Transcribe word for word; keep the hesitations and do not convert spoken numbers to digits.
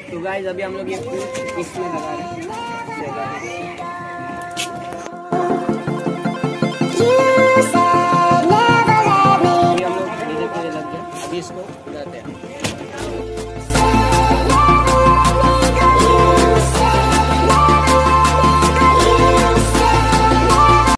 तो गाइस अभी हम लोग ये फूल इसमें लगा रहे हैं।